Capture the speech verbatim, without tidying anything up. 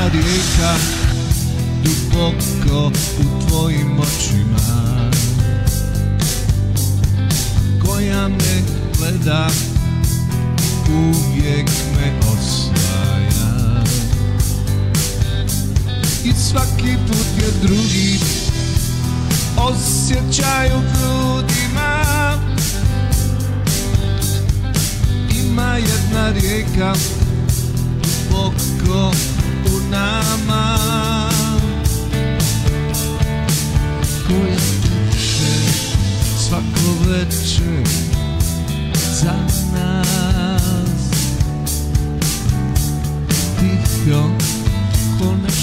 rijeka duboko u tvojim očima, koja me gleda, uvijek me osvaja. I svaki put je drugi osjećaj u grudima. Ima jedna rijeka duboko u nama, koja tuše svako večer za nas. Tiho ko